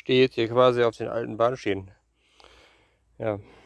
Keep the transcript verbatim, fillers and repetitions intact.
stehe jetzt hier quasi auf den alten Bahnschienen. Ja,